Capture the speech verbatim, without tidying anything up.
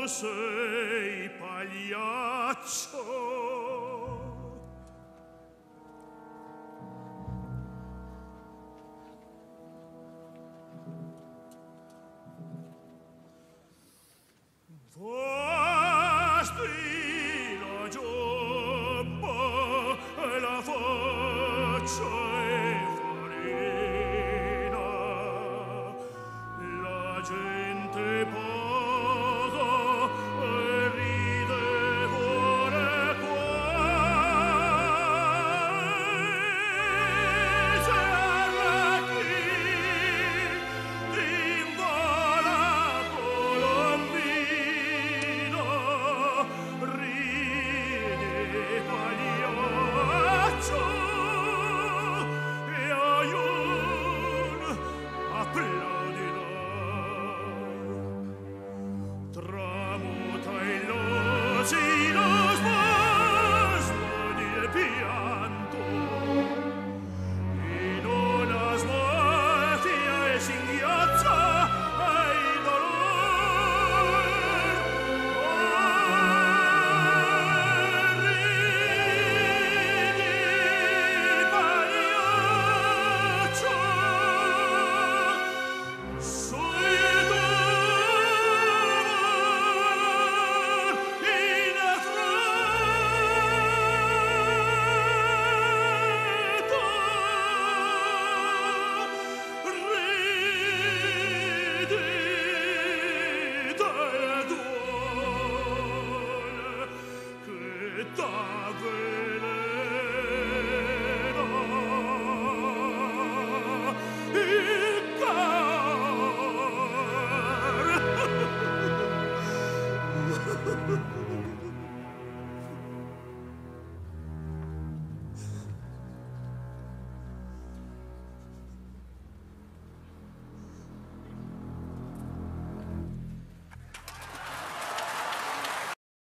sei pagliaccio. Vasti la giobba e la faccia è farina, la gente posa e ride cuore qua, sarà chi t'invola Colombina, ride pagliaccio e aiun applaudirà. Tramuta il losino spasmo di pianto in una smorfia e singhiozza ai dolor. Ridi pagliaccio, sui in affretta, ridi del duol che